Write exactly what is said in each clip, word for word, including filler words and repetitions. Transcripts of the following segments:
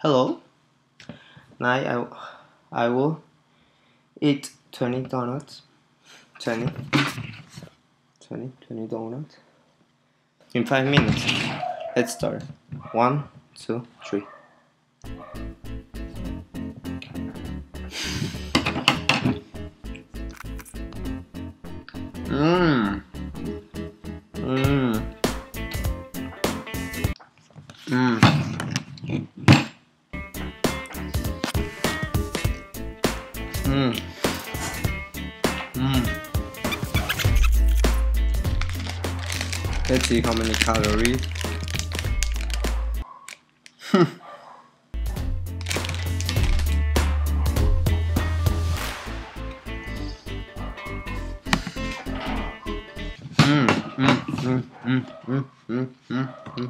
Hello. Now I, I will eat twenty donuts. twenty. twenty, twenty donuts. In five minutes. Let's start. One, two, three. Mmm. Mmm. Mmm. Mmm. Mmm. Let's see how many calories. Mm, mm, mm, mm, mm, mm, mm, mm.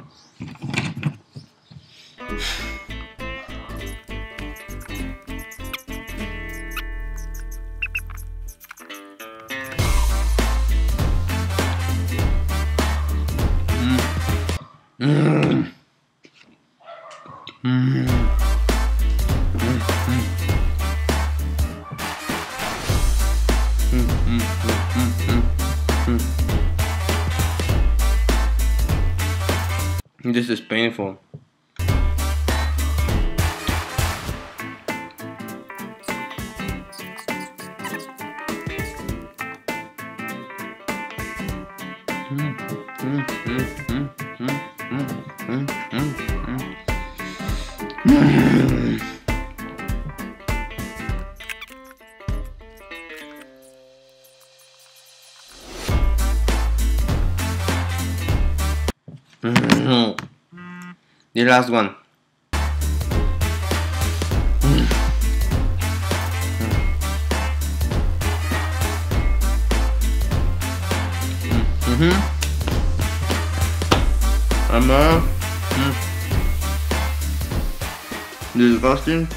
Mm. Mm. Mm, mm. Mm, mm, mm, mm, mm. This is painful. Mm, mm, mm, mm, mm, mm, mm, mm, mm. Mm. The last one. Mm. Mm-hmm. I'm uh, mm. Disgusting.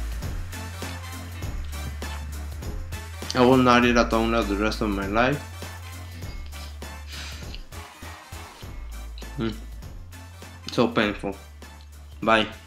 I will not eat a donut the rest of my life. Mm. So painful. Bye.